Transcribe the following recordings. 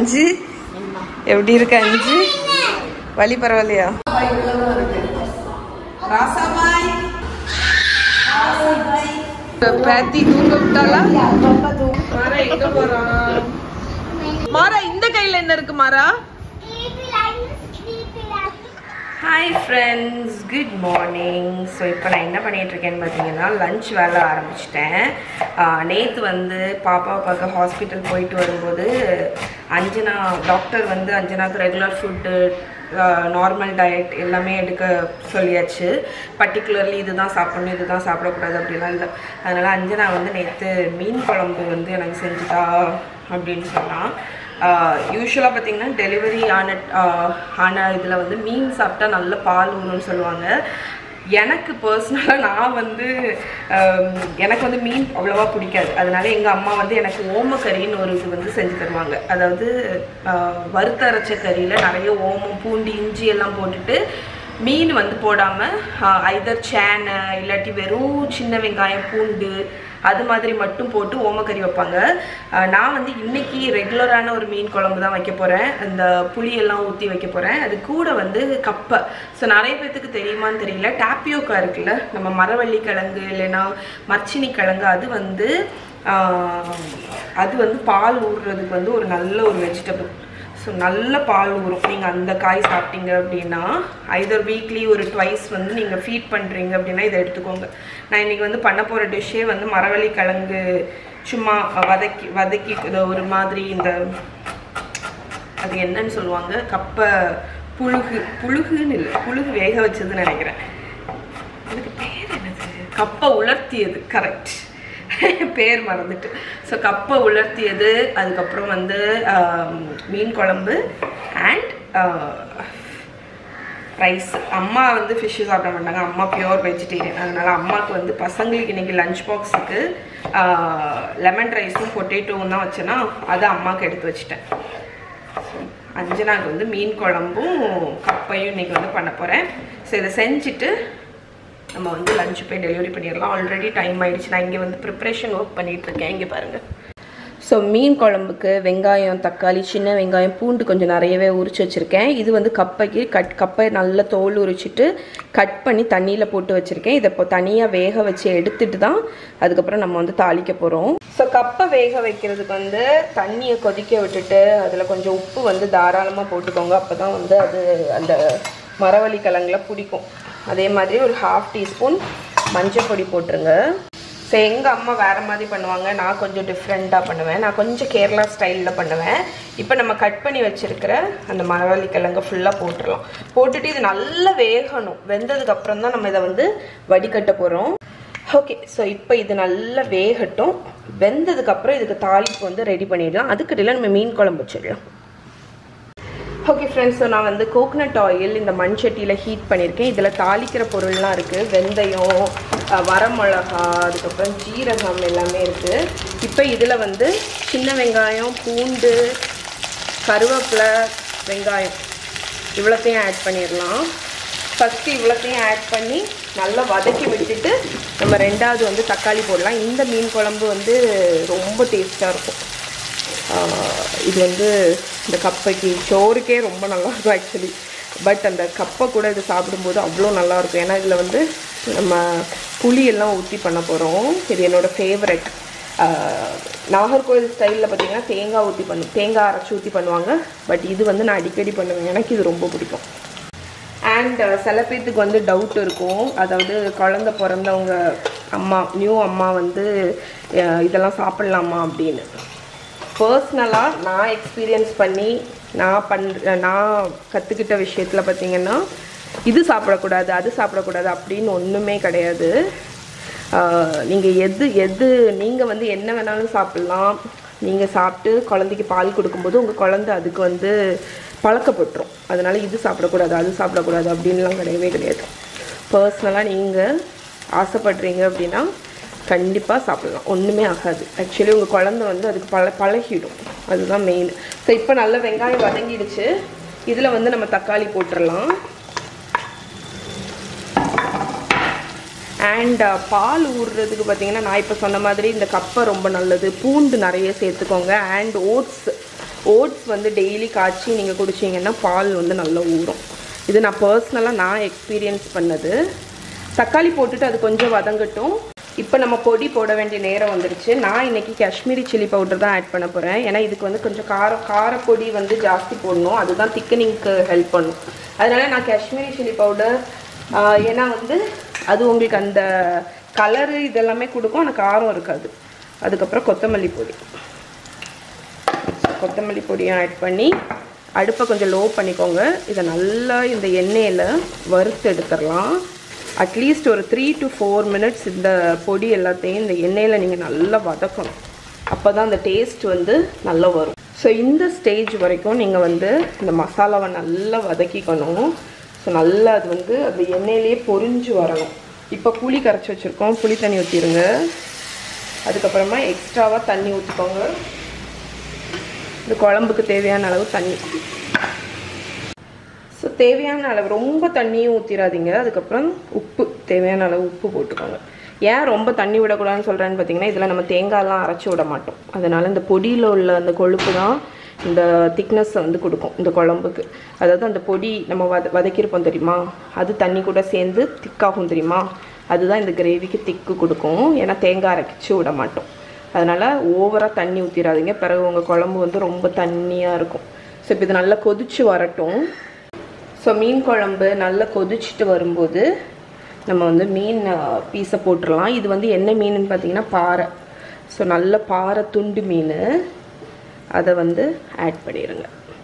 அஞ்சு எப்படி இருக்கு அஞ்சு வலி பரவாயில்லையா பேத்தி தூங்க விட்டாளா மாறா எங்க போறான் மாறா இந்த கையில என்ன இருக்கு மாறா hi friends good morning so இப்போ நான் என்ன பண்ணிகிட்ருக்கேன்னு பார்த்தீங்கன்னா லன்ச் வேலை ஆரம்பிச்சிட்டேன் நேற்று வந்து பாப்பாவை பார்க்க ஹாஸ்பிட்டல் போயிட்டு வரும்போது அஞ்சனா டாக்டர் வந்து அஞ்சனாவுக்கு ரெகுலர் ஃபுட்டு நார்மல் டயட் எல்லாமே எடுக்க சொல்லியாச்சு பர்டிகுலர்லி இதுதான் சாப்பிடணும் இதுதான் சாப்பிடக்கூடாது அப்படிலாம் இல்லை அதனால் அஞ்சனா வந்து நேற்று மீன் குழம்பு வந்து எனக்கு செஞ்சுட்டா அப்படின்னு சொன்னான் யூஸ்வலாக பார்த்திங்கன்னா டெலிவரி ஆன இதில் வந்து மீன் சாப்பிட்டா நல்ல பால் ஊறுன்னு சொல்லுவாங்க எனக்கு பர்சனலாக நான் வந்து எனக்கு வந்து மீன் அவ்வளோவா பிடிக்காது அதனால எங்கள் அம்மா வந்து எனக்கு ஓமக்கறின்னு ஒரு இது வந்து செஞ்சு தருவாங்க அதாவது வறுத்தரைச்ச கறியில் நிறைய ஓமம் பூண்டு இஞ்சி எல்லாம் போட்டுட்டு மீன் வந்து போடாமல் ஐதர் சேனை இல்லாட்டி வெறும் சின்ன வெங்காயம் பூண்டு அது மாதிரி மட்டும் போட்டு ஓமக்கறி வைப்பாங்க நான் வந்து இன்றைக்கி ரெகுலரான ஒரு மீன் குழம்பு தான் வைக்க போகிறேன் இந்த புளியெல்லாம் ஊற்றி வைக்க போகிறேன் அது கூட வந்து கப்பை ஸோ நிறைய பேர்த்துக்கு தெரியுமான்னு தெரியல டாப்பியோக்கா இருக்குல்ல நம்ம மரவள்ளி கிழங்கு இல்லைன்னா மர்ச்சினி கிழங்கு அது வந்து பால் ஊறுறதுக்கு வந்து ஒரு நல்ல ஒரு வெஜிடபிள் ஸோ நல்ல பால் ஊறும் நீங்கள் அந்த காய் சாப்பிட்டீங்க அப்படின்னா ஐதர் வீக்லி ஒரு ட்வைஸ் வந்து நீங்கள் ஃபீட் பண்ணுறீங்க அப்படின்னா இதை எடுத்துக்கோங்க நான் இன்றைக்கி வந்து பண்ண போகிற டிஷ்ஷே வந்து மரவள்ளி கிழங்கு சும்மா வதக்கி ஒரு மாதிரி அது என்னன்னு சொல்லுவாங்க கப்பை புழுகுன்னு இல்லை புழுகு வேக வச்சதுன்னு நினைக்கிறேன் அதுக்கு பேர் என்னது கப்பை உலர்த்தியது கரெக்ட் பேர் மறந்துட்டு ஸோ கப்பை உலர்த்தியது அதுக்கப்புறம் வந்து மீன் குழம்பு அண்ட் ரைஸ் அம்மா வந்து ஃபிஷ்ஷு சாப்பிட மாட்டாங்க அம்மா பியூர் வெஜிடேரியன் அதனால் அம்மாவுக்கு வந்து பசங்களுக்கு இன்றைக்கி லஞ்ச் பாக்ஸுக்கு லெமன் ரைஸும் பொட்டேட்டோவும் தான் வச்சேன்னா அதை அம்மாவுக்கு எடுத்து வச்சுட்டேன் அஞ்சனாவுக்கு வந்து மீன் குழம்பும் கப்பையும் இன்றைக்கி வந்து பண்ண போகிறேன் ஸோ இதை செஞ்சுட்டு நம்ம வந்து லஞ்ச் போய் டெலிவரி பண்ணிடலாம் ஆல்ரெடி டைம் ஆகிடுச்சு நான் இங்கே வந்து ப்ரிப்ரேஷன் ஒர்க் பண்ணிகிட்ருக்கேன் இங்கே பாருங்கள் ஸோ மீன் குழம்புக்கு வெங்காயம் தக்காளி சின்ன வெங்காயம் பூண்டு கொஞ்சம் நிறையவே உரிச்சு வச்சுருக்கேன் இது வந்து கப்பைக்கு கப்பை நல்லா தோல் உரிச்சிட்டு கட் பண்ணி தண்ணியில் போட்டு வச்சுருக்கேன் இதை இப்போ தனியாக வேக வச்சு எடுத்துட்டு தான் அதுக்கப்புறம் நம்ம வந்து தாளிக்க போகிறோம் ஸோ கப்பை வேக வைக்கிறதுக்கு வந்து தண்ணியை கொதிக்க விட்டுட்டு அதில் கொஞ்சம் உப்பு வந்து தாராளமாக போட்டுக்கோங்க அப்போ தான் வந்து அது அந்த மரவள்ளி கிழங்குல பிடிக்கும் அதே மாதிரி ஒரு 1/2 டீஸ்பூன் மஞ்சள் பொடி போட்டுருங்க ஸோ எங்கள் அம்மா வேறு மாதிரி பண்ணுவாங்க நான் கொஞ்சம் டிஃப்ரெண்ட்டாக பண்ணுவேன் நான் கொஞ்சம் கேரளா ஸ்டைலில் பண்ணுவேன் இப்போ நம்ம கட் பண்ணி வச்சுருக்கிற அந்த மரவள்ளி கிழங்கு ஃபுல்லாக போட்டுடலாம் போட்டுட்டு இது நல்லா வேகணும் வெந்ததுக்கப்புறம் தான் நம்ம இதை வந்து வடிகட்ட போகிறோம் ஓகே ஸோ இப்போ இது நல்லா வேகட்டும் வெந்ததுக்கப்புறம் இதுக்கு தாளிப்பு வந்து ரெடி பண்ணிடலாம் அதுக்கிடையில் நம்ம மீன் குழம்பு வச்சிடலாம் ஓகே ஃப்ரெண்ட்ஸ் ஸோ நான் வந்து கோகனட் ஆயில் இந்த மண் சட்டியில் ஹீட் பண்ணியிருக்கேன் இதில் தாளிக்கிற பொருள்லாம் இருக்குது வெந்தயம் வரமிளகா அதுக்கப்புறம் ஜீரகம் எல்லாமே இருக்குது இப்போ இதில் வந்து சின்ன வெங்காயம் பூண்டு கருவேப்பிலை வெங்காயம் இவ்வளோத்தையும் ஆட் பண்ணிடலாம் ஃபஸ்ட்டு இவ்வளோத்தையும் ஆட் பண்ணி நல்லா வதக்கி விட்டுட்டு நம்ம ரெண்டாவது வந்து தக்காளி போடலாம் இந்த மீன் குழம்பு வந்து ரொம்ப டேஸ்ட்டாக இருக்கும் இது வந்து இந்த கப்பைக்கு சோறுக்கே ரொம்ப நல்லாயிருக்கும் ஆக்சுவலி பட் அந்த கப்பை கூட இது சாப்பிடும்போது அவ்வளோ நல்லாயிருக்கும் ஏன்னா இதில் வந்து நம்ம புளியெல்லாம் ஊற்றி பண்ண போகிறோம் இது என்னோடய ஃபேவரட் நாகர்கோவில் ஸ்டைலில் பார்த்திங்கன்னா தேங்காய் அரைச்சி ஊற்றி பண்ணுவாங்க பட் இது வந்து நான் அடிக்கடி பண்ணுவேன் எனக்கு இது ரொம்ப பிடிக்கும் அண்ட் சில பேர்த்துக்கு வந்து டவுட் இருக்கும் அதாவது குழந்த பிறந்தவங்க நியூ அம்மா வந்து இதெல்லாம் சாப்பிட்லாமா அப்படின்னு பர்சனலாக நான் எக்ஸ்பீரியன்ஸ் பண்ணி நான் கற்றுக்கிட்ட விஷயத்தில் பார்த்திங்கன்னா இது சாப்பிடக்கூடாது அது சாப்பிடக்கூடாது அப்படின்னு ஒன்றுமே கிடையாது நீங்கள் நீங்கள் வந்து என்ன வேணாலும் சாப்பிட்லாம் நீங்கள் சாப்பிட்டு குழந்தைக்கு பால் கொடுக்கும்போது உங்கள் குழந்தை அதுக்கு வந்து பழக்கப்பட்டுரும் அதனால் இது சாப்பிடக்கூடாது அது சாப்பிடக்கூடாது அப்படின்லாம் கிடையவே கிடையாது பர்சனலாக நீங்கள் ஆசைப்படுறீங்க அப்படின்னா கண்டிப்பாக சாப்பிடலாம் ஒன்றுமே ஆகாது ஆக்சுவலி உங்கள் குழந்தை வந்து அதுக்கு பழகிடும் அதுதான் மெயின் ஸோ இப்போ நல்ல வெங்காயம் வதங்கிடுச்சு இதில் வந்து நம்ம தக்காளி போட்டுடலாம் அண்ட் பால் ஊறுறதுக்கு பார்த்திங்கன்னா நான் இப்போ சொன்ன மாதிரி இந்த கப்பை ரொம்ப நல்லது பூண்டு நிறைய சேர்த்துக்கோங்க அண்ட் ஓட்ஸ் ஓட்ஸ் வந்து டெய்லி காய்ச்சி நீங்கள் குடிச்சிங்கன்னா பால் வந்து நல்லா ஊறும். இது நான் பர்சனலாக எக்ஸ்பீரியன்ஸ் பண்ணது. தக்காளி போட்டுட்டு அது கொஞ்சம் வதங்கட்டும். இப்போ நம்ம பொடி போட வேண்டிய நேரம் வந்துருச்சு. நான் இன்றைக்கி காஷ்மீரி சில்லி பவுடர் தான் ஆட் பண்ண போகிறேன். ஏன்னா இதுக்கு வந்து கொஞ்சம் காரப்பொடி வந்து ஜாஸ்தி போடணும், அதுதான் திக்கனிங்க்கு ஹெல்ப் பண்ணும். அதனால் நான் காஷ்மீரி சில்லி பவுடர், ஏன்னா வந்து அது உங்களுக்கு அந்த கலரு இதெல்லாமே கொடுக்கும், ஆனால் காரம் இருக்காது. அதுக்கப்புறம் கொத்தமல்லி பொடியும் ஆட் பண்ணி அடுப்பை கொஞ்சம் லோ பண்ணிக்கோங்க. இதை நல்லா இந்த எண்ணெயில் வறுத்து எடுத்துடலாம். அட்லீஸ்ட் ஒரு 3 to 4 minutes இந்த பொடி எல்லாத்தையும் இந்த எண்ணெயில் நீங்கள் நல்லா வதக்கணும். அப்போ தான் அந்த டேஸ்ட் வந்து நல்லா வரும். ஸோ இந்த ஸ்டேஜ் வரைக்கும் நீங்கள் வந்து இந்த மசாலாவை நல்லா வதக்கிக்கணும். ஸோ நல்லா அது வந்து அந்த எண்ணெயிலேயே பொரிஞ்சு வரணும். இப்போ புளி கரைச்சி வச்சுருக்கோம், புளி தண்ணி ஊற்றிடுங்க. அதுக்கப்புறமா எக்ஸ்ட்ராவாக தண்ணி ஊற்றிக்கோங்க. இந்த குழம்புக்கு தேவையான அளவு தண்ணி. ஸோ தேவையான அளவு, ரொம்ப தண்ணியும் ஊற்றிடாதீங்க. அதுக்கப்புறம் உப்பு, தேவையான அளவு உப்பு போட்டுக்கோங்க. ஏன் ரொம்ப தண்ணி விடக்கூடாதுன்னு சொல்கிறேன்னு பார்த்தீங்கன்னா, இதில் நம்ம தேங்காயெலாம் அரைச்சி விட மாட்டோம். அதனால் இந்த பொடியில் உள்ள அந்த கொழுப்பு தான் இந்த திக்னஸை வந்து கொடுக்கும் இந்த குழம்புக்கு. அதாவது அந்த பொடி நம்ம வதக்கியிருப்போம் தெரியுமா, அது தண்ணி கூட சேர்ந்து திக்காகும் தெரியுமா, அதுதான் இந்த கிரேவிக்கு திக்கு கொடுக்கும். ஏன்னா தேங்காய் அரைச்சி விட மாட்டோம். அதனால் ஓவராக தண்ணி ஊற்றிடாதீங்க, பிறகு உங்கள் குழம்பு வந்து ரொம்ப தண்ணியாக இருக்கும். ஸோ இப்போ இது நல்லா கொதிச்சு வரட்டும். ஸோ மீன் குழம்பு நல்லா கொதிச்சுட்டு வரும்போது நம்ம வந்து மீன் பீஸை போட்டுடலாம். இது வந்து என்ன மீனுன்னு பார்த்தீங்கன்னா பாறை. ஸோ நல்ல பாறை துண்டு மீன், அதை வந்து ஆட் பண்ணிடுங்க.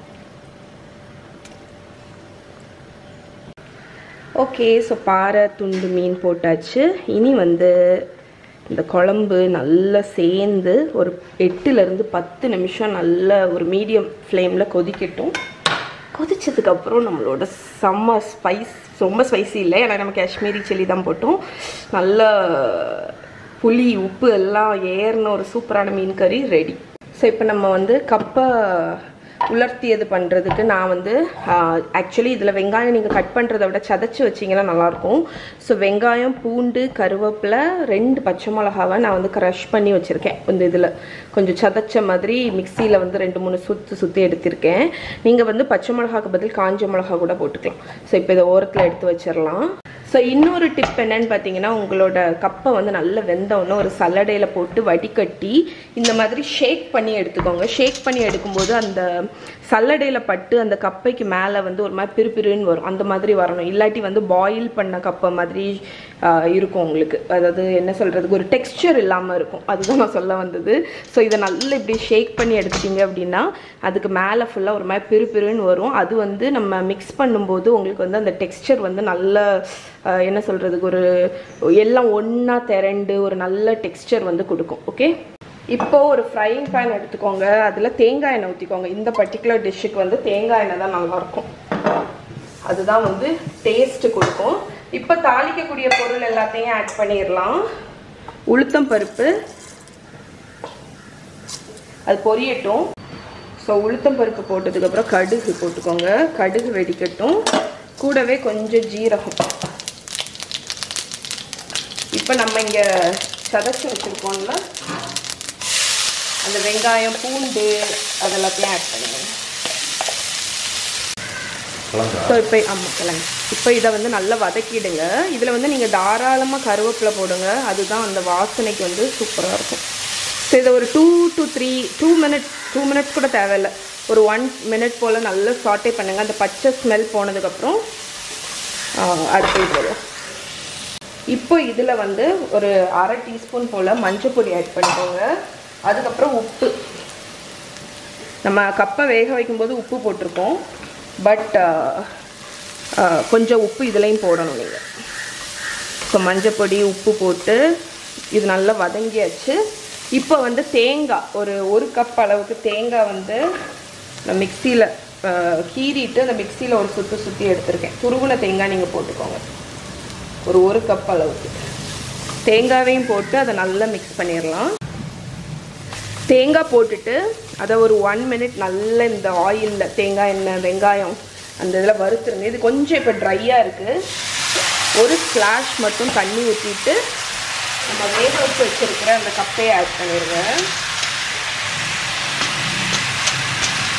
ஓகே, ஸோ பாறை துண்டு மீன் போட்டாச்சு. இனி வந்து இந்த குழம்பு நல்லா சேர்ந்து ஒரு 8 to 10 நிமிஷம் நல்ல ஒரு மீடியம் ஃப்ளேமில் கொதிக்கட்டும். கொதிச்சதுக்கப்புறம் நம்மளோட செம்ம ரொம்ப ஸ்பைசி இல்லை, ஏன்னா நம்ம காஷ்மீரி சில்லி தான் போட்டோம். நல்ல புளி உப்பு எல்லாம் ஏறின ஒரு சூப்பரான மீன் கறி ரெடி. ஸோ இப்போ நம்ம வந்து கப்பை உலர்த்தியது பண்ணுறதுக்கு நான் வந்து ஆக்சுவலி இதில் வெங்காயம் நீங்கள் கட் பண்ணுறதை விட சதைச்சி வச்சிங்கன்னா நல்லாயிருக்கும். ஸோ வெங்காயம், பூண்டு, கருவேப்பிலை, 2 பச்சை மிளகாவை நான் வந்து க்ரஷ் பண்ணி வச்சுருக்கேன். இந்த இதில் கொஞ்சம் சதைச்ச மாதிரி மிக்சியில் வந்து 2-3 சுற்றி எடுத்திருக்கேன். நீங்கள் வந்து பச்சை மிளகாக்கு பதில் காஞ்ச மிளகா கூட போட்டுக்கலாம். ஸோ இப்போ இதை ஓரத்தில் எடுத்து வச்சிடலாம். ஸோ இன்னொரு டிப் என்னன்னு பார்த்தீங்கன்னா, உங்களோட கப்பை வந்து நல்ல வெந்தோன்னு ஒரு சல்லடையில் போட்டு வடிகட்டி இந்த மாதிரி ஷேக் பண்ணி எடுத்துக்கோங்க. ஷேக் பண்ணி எடுக்கும்போது அந்த சல்லடையில் பட்டு அந்த கப்பைக்கு மேலே வந்து ஒரு மாதிரி பிறுபிறுன்னு வரும், அந்த மாதிரி வரணும். இல்லாட்டி வந்து பாயில் பண்ண கப்பை மாதிரி இருக்கும் உங்களுக்கு. அதாவது என்ன சொல்கிறதுக்கு, ஒரு டெக்ஸ்சர் இல்லாமல் இருக்கும். அதுதான் நான் சொல்ல வந்தது. ஸோ இதை நல்லா இப்படி ஷேக் பண்ணி எடுத்துட்டிங்க அப்படின்னா அதுக்கு மேலே ஃபுல்லாக ஒரு மாதிரி பிறுபிறுன்னு வரும். அது வந்து நம்ம மிக்ஸ் பண்ணும்போது உங்களுக்கு வந்து அந்த டெக்ஸ்சர் வந்து நல்ல என்ன சொல்கிறதுக்கு, ஒரு எல்லாம் ஒன்றா திரண்டு ஒரு நல்ல டெக்ஸ்சர் வந்து கொடுக்கும். ஓகே, இப்போது ஒரு ஃப்ரைங் பேன் எடுத்துக்கோங்க, அதில் தேங்காய் எண்ணெய் ஊற்றிக்கோங்க. இந்த பர்டிகுலர் டிஷ்ஷுக்கு வந்து தேங்காய் எண்ணெய் தான் நல்லாயிருக்கும், அதுதான் வந்து டேஸ்ட்டு கொடுக்கும். இப்போ தாளிக்கக்கூடிய பொருள் எல்லாத்தையும் ஆட் பண்ணிடலாம். உளுத்தம் பருப்பு அது பொரியட்டும். ஸோ உளுத்தம் பருப்பு போட்டதுக்கப்புறம் கடுகு போட்டுக்கோங்க. கடுகு வெடிக்கட்டும், கூடவே கொஞ்சம் ஜீரகம். இப்போ நம்ம இங்கே சதைச்சி வச்சுருக்கோம்ல அந்த வெங்காயம், பூண்டு அதெல்லாத்தையும் ஆட் பண்ணுங்க. ஸோ இப்போ கிழங்கு இப்போ இதை வந்து நல்லா வதக்கிடுங்க. இதில் வந்து நீங்கள் தாராளமாக கருவேப்பிலை போடுங்க, அதுதான் அந்த வாசனைக்கு வந்து சூப்பராக இருக்கும். ஸோ இதை ஒரு 2 to 3 மினிட்ஸ் கூட தேவையில்லை, ஒரு 1 minute போல் நல்லா சாட்டே பண்ணுங்கள். அந்த பச்சை ஸ்மெல் போனதுக்கப்புறம் அடுத்து போடுவோம். இப்போ இதில் வந்து ஒரு 1/2 teaspoon போல் மஞ்சள் பொடி ஆட் பண்ணிக்கோங்க. அதுக்கப்புறம் உப்பு, நம்ம கப்பை வேக வைக்கும்போது உப்பு போட்டிருக்கோம், பட் கொஞ்சம் உப்பு இதுலேயும் போடணும் நீங்கள். ஸோ மஞ்சள் பொடி, உப்பு போட்டு இது நல்லா வதங்கியாச்சு. இப்போ வந்து தேங்காய், ஒரு கப் அளவுக்கு தேங்காய் வந்து நான் மிக்சியில் கீறிட்டு அந்த மிக்சியில் ஒரு சுற்றி எடுத்துருக்கேன். துருவின தேங்காய் நீங்கள் போட்டுக்கோங்க. ஒரு கப் அளவுக்கு தேங்காயையும் போட்டு அதை நல்லா மிக்ஸ் பண்ணிடலாம். தேங்காய் போட்டுட்டு அதை ஒரு 1 minute நல்லா இந்த ஆயிலில் தேங்காய் எண்ணெய், வெங்காயம் அந்த இதில் வறுத்துருங்க. இது கொஞ்சம் இப்போ ட்ரையாக இருக்குது. ஒரு ஸ்ப்ளாஷ் மட்டும் தண்ணி ஊற்றிட்டு நம்ம வேக வச்சு வச்சுருக்கிற அந்த கப்பையை ஆட் பண்ணிடுங்க.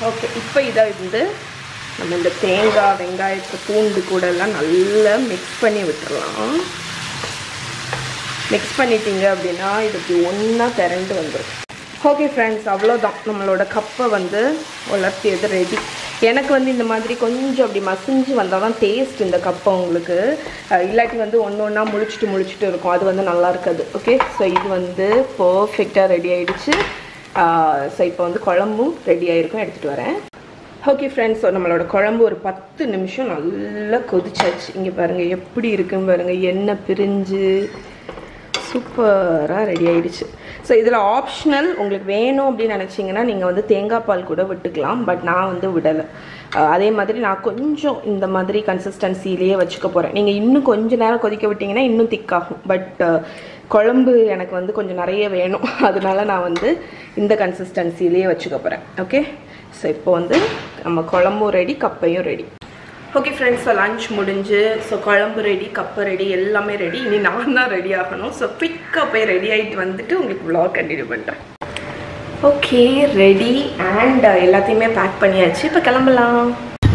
ஓகே, இப்போ இதை வந்து நம்ம இந்த தேங்காய் வெங்காயத்தை பூண்டு கூட எல்லாம் நல்லா மிக்ஸ் பண்ணி விட்டுடலாம். மிக்ஸ் பண்ணிட்டீங்க அப்படின்னா இது இப்படி ஒன்றா திரண்டு வந்துடும். ஓகே ஃப்ரெண்ட்ஸ், அவ்வளோதான். நம்மளோட கப்பை வந்து உலர்த்தியது ரெடி. எனக்கு வந்து இந்த மாதிரி கொஞ்சம் அப்படி மசிஞ்சு வந்தால் தான் டேஸ்ட் இந்த கப்பை உங்களுக்கு. இல்லாட்டி வந்து ஒன்று ஒன்றா முழிச்சிட்டு இருக்கும், அது வந்து நல்லா இருக்காது. ஓகே, ஸோ இது வந்து பர்ஃபெக்டாக ரெடி ஆகிடுச்சு. ஸோ இப்போ வந்து குழம்பும் ரெடி ஆகிருக்கும், எடுத்துகிட்டு வரேன். ஓகே ஃப்ரெண்ட்ஸ், ஸோ நம்மளோட குழம்பு ஒரு 10 நிமிஷம் நல்லா கொதிச்சாச்சு. இங்கே பாருங்கள் எப்படி இருக்குன்னு பாருங்கள், எண்ணெய் பிரிஞ்சு சூப்பராக ரெடி ஆகிடுச்சு. ஸோ இதில் ஆப்ஷனல், உங்களுக்கு வேணும் அப்படின்னு நினச்சிங்கன்னா நீங்கள் வந்து தேங்காய் பால் கூட விட்டுக்கலாம். பட் நான் வந்து விடலை. அதே மாதிரி நான் கொஞ்சம் இந்த மாதிரி கன்சிஸ்டன்சிலேயே வச்சுக்க போகிறேன். நீங்கள் இன்னும் கொஞ்சம் நேரம் கொதிக்க விட்டிங்கன்னா இன்னும் திக்காகும். பட் குழம்பு எனக்கு வந்து கொஞ்சம் நிறைய வேணும், அதனால நான் வந்து இந்த கன்சிஸ்டன்சிலேயே வச்சுக்க போகிறேன். ஓகே, ஸோ இப்போ வந்து நம்ம குழம்பும் ரெடி, கப்பையும் ready. Okay friends, so lunch முடிஞ்சு, ஸோ குழம்பு ரெடி, கப்பை ரெடி, எல்லாமே ரெடி. இனி நான் தான் ரெடி ஆகணும். ஸோ குவிக்காக போய் ரெடி ஆகிட்டு வந்துட்டு உங்களுக்கு vlog கண்டினியூ பண்ணுறேன். ஓகே, ரெடி அண்ட் எல்லாத்தையுமே பேக் பண்ணியாச்சு. இப்போ கிளம்பலாம்.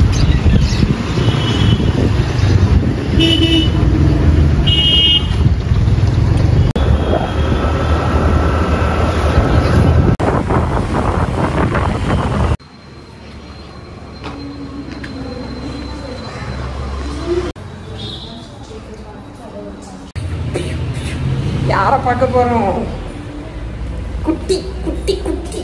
யாரை பார்க்க போறோம்? குட்டி குட்டி குட்டி.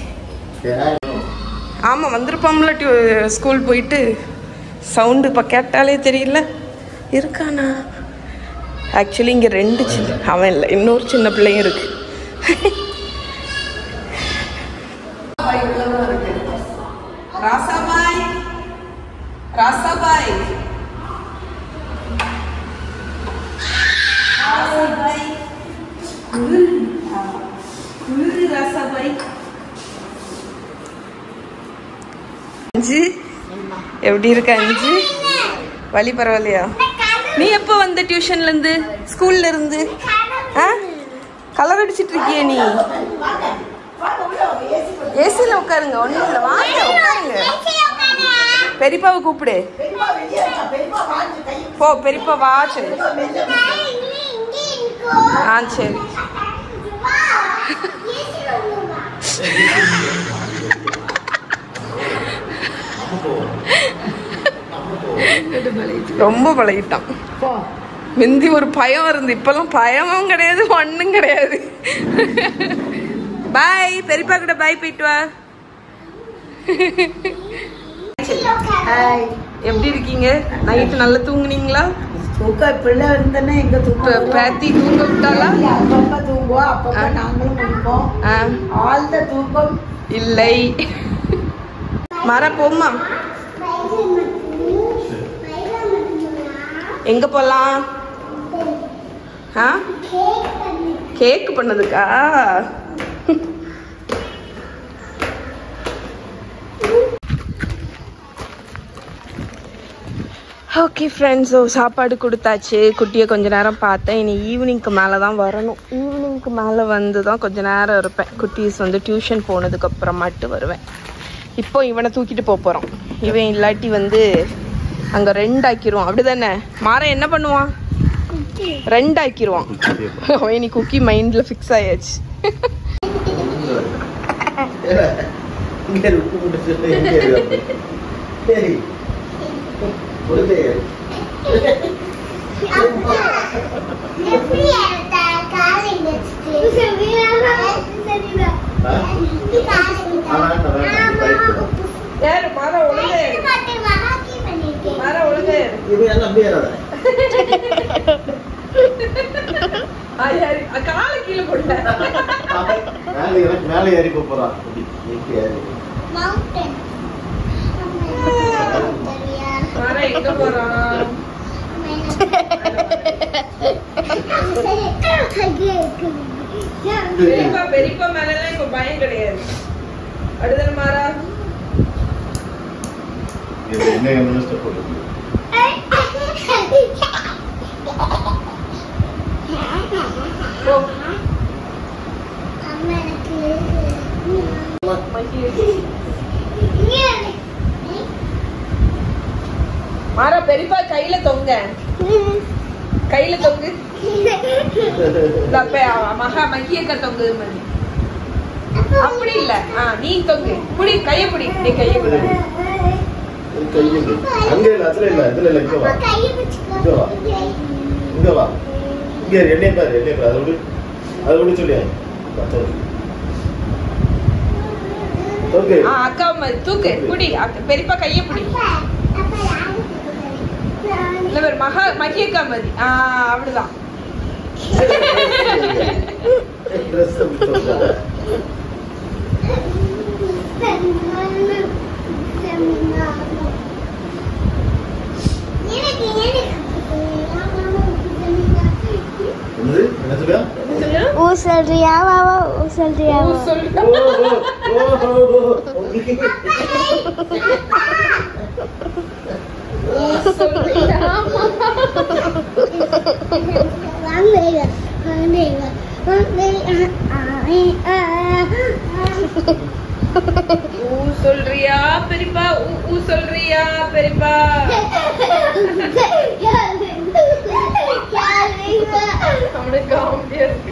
ஆமாம், வந்திருப்பாம்ல ஸ்கூல் போயிட்டு. சவுண்டு இப்போ கேட்டாலே தெரியல இருக்கானா. ஆக்சுவலி இங்கே 2 சின்ன, அவன் இல்லை, இன்னொரு சின்ன பிள்ளையும் இருக்கு. ராசாபாய், ராசாபாய், ராசாபாய், குளிர் ராசாபாய். அஞ்சு எப்படி இருக்க அஞ்சு? வலி பரவாயில்லையா? நீ எப்போ வந்த டியூஷன்ல இருந்து, ஸ்கூல்ல இருந்து? கலர் அடிச்சிட்டு இருக்கிய நீ? ஏசில உட்காருங்க, ஒண்ணும் இல்லை, வாங்க உட்காருங்க. பெரியப்பாவை கூப்பிடு. போ பெரியப்பா வா. சரி, சரி. ரொம்ப பழகிட்டான். முந்தி ஒரு பயம் இருந்து, இப்பெல்லாம் பயமும் கிடையாது, ஒண்ணும் கிடையாது. பாய், பெரியப்பா கூட பாய், போயிட்டு வா. எப்படி இருக்கீங்க? நைட்டு நல்லா தூங்குனீங்களா? தூக்கம் பிள்ளை இருந்தானே எங்க தூக்கம். பேத்தி தூங்க விட்டாளா? அப்பப்ப தூங்குவோம், அப்பப்ப நாங்களும் முடிப்போம். ஆழ்ந்த தூக்கம் இல்லை. மர போமா, எங்க போலாம்? கேக் பண்ணதுக்கா? ஓகே ஃப்ரெண்ட்ஸ், சாப்பாடு கொடுத்தாச்சு. குட்டியை கொஞ்ச நேரம் பார்த்தேன். இனி ஈவினிங்க்கு மேலே தான் வரணும். ஈவினிங்க்கு மேலே வந்து தான் கொஞ்ச நேரம் இருப்பேன். குட்டீஸ் வந்து டியூஷன் போனதுக்கப்புறம் மட்டும் வருவேன். இப்போ இவனை தூக்கிட்டு போகிறோம். இவன் இல்லாட்டி வந்து அங்கே 2 ஆக்கிடுவான். அப்படி தானே மாறன்? என்ன பண்ணுவான்? 2 ஆக்கிடுவான். அவன் இனி குக்கி மைண்டில் ஃபிக்ஸ் ஆயாச்சு. கால கீழே போட்ட மேலே ஏறி போறான். எங்க போறான்? பெரியப்பா மேல இப்ப பயம் கிடையாது. அடுத்த மாறா மாறா பெரியப்பா கையில தொங்க மகா மகியக்க தொங்குது மாதிரி அப்படி இல்ல நீ தொங்கு புடி கைய புடி நீ கைய புடி அங்க இல்ல அதுல இல்ல இதுல இல்ல இங்க வா இங்க வா இங்க என்னைய பாரு அதோட சொல்லியா ஓகே அக்கா தூக்கு புடி பெரியப்பா கைய புடி இல்ல வேற மகியக்கா மாதிரி அவ்வளவுதான் சொல்றியா வாவா சொல்றியா சொல்றியா பெரியப்பா சொல்றியா பெரியப்பா அவனுக்கு காமெடியா இருக்கு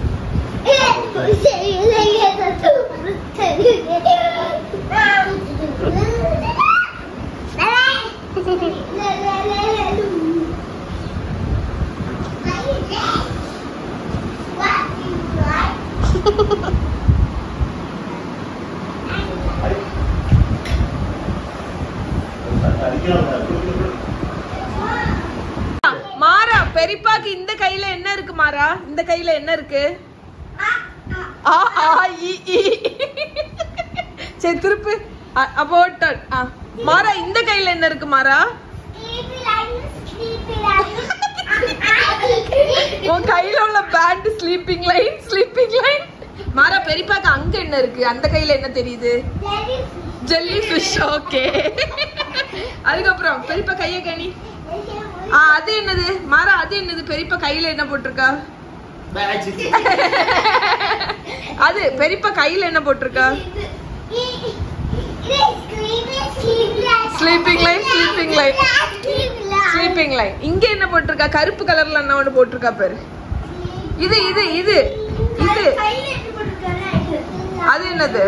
மாறா பெரியப்பாக்கு இந்த கையில என்ன இருக்கு மாறா இந்த கையில என்ன இருக்கு சரி திருப்பு அபோட் மாறா இந்த கையில என்ன இருக்கு மாறா உன் கையில உள்ள பேண்ட் ஸ்லீப்பிங் லைன் மாறா பெரியப்பாக்கு அங்க என்ன இருக்கு அந்த கையில என்ன தெரியுது ஜெல்லி ஃபிஷ் ஓகே அதுக்கப்புறம் பெரியப்பா கைய கனி அது என்னது மாறா அது என்னது பெரியப்பா கையில என்ன போட்டிருக்கா அது பெரியப்பா கையில என்ன போட்டிருக்கா ஸ்லீப்பிங் லைன் இங்க என்ன போட்டிருக்கா கருப்பு கலர்ல என்ன ஒண்ணு போட்டிருக்கா பாரு இது இது இது இது அது என்னது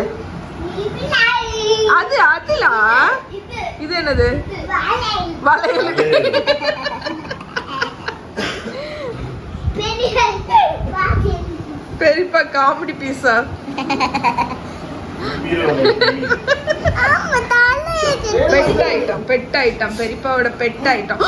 அது அதுல இது என்னது வளையல் பெரியப்பா காமெடி பீஸா பெட் ஐட்டம் பெரியப்பாவோட பெட் ஐட்டம்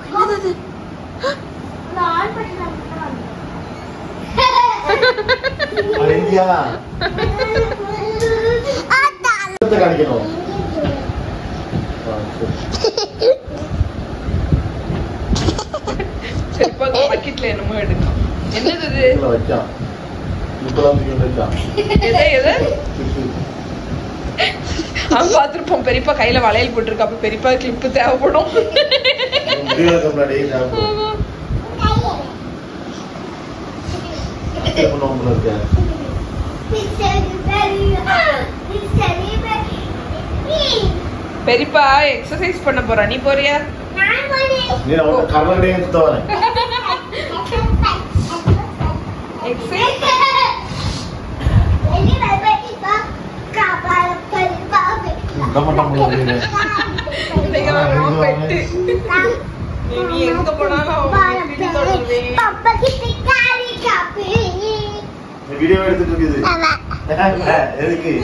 பக்கெட்ல என்னமோ எடுக்கும் என்னது அவன் பாத்துருப்போம் பெரியப்பா கையில வளையல் போட்டிருக்கா அப்ப பெரியப்பா கிளிப்பு தேவைப்படும் பெரியப்பா எக்ஸசைஸ் பண்ண போறா நீ போறியா எங்க போனாலும் வீடியோ எடுத்துட்டு இருக்குது எதுக்கு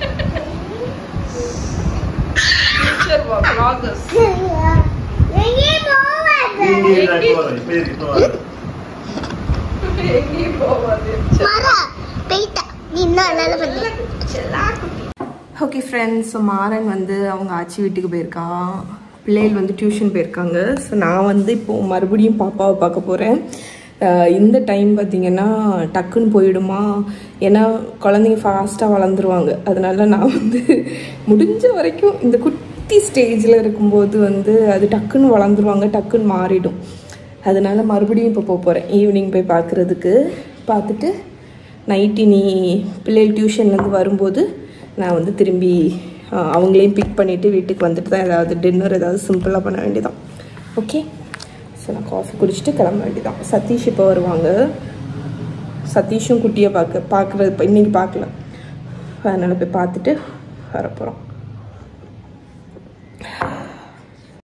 ஓகே ஃப்ரெண்ட்ஸ், ஸோ மாறன் வந்து அவங்க ஆச்சி வீட்டுக்கு போயிருக்கான், பிள்ளைகள் வந்து டியூஷன் போயிருக்காங்க. ஸோ நான் வந்து இப்போது மறுபடியும் பாப்பாவை பார்க்க போகிறேன். இந்த டைம் பார்த்திங்கன்னா டக்குன்னு போயிடுமா, ஏன்னா குழந்தைங்க ஃபாஸ்ட்டாக வளர்ந்துருவாங்க. அதனால நான் வந்து முடிஞ்ச வரைக்கும் இந்த குட்டி ஸ்டேஜில் இருக்கும்போது வந்து அது டக்குன்னு வளர்ந்துருவாங்க, டக்குன்னு மாறிடும். அதனால மறுபடியும் இப்போ போக போகிறேன் ஈவினிங் போய் பார்க்குறதுக்கு. பார்த்துட்டு நைட்டு நீ பிள்ளைகள் டியூஷன்லேருந்து வரும்போது நான் வந்து திரும்பி அவங்களையும் பிக் பண்ணிவிட்டு வீட்டுக்கு வந்துட்டு தான் ஏதாவது டின்னர் ஏதாவது சிம்பிளாக பண்ண வேண்டியதான். ஓகே, ஸோ நான் காஃபி குடிச்சிட்டு கிளம்ப வேண்டியதான். சதீஷ் இப்போ வருவாங்க. சதீஷும் குட்டியை பார்க்குறது இப்போ இன்றைக்கி பார்க்கல, அதனால் போய் பார்த்துட்டு வரப்போகிறோம்.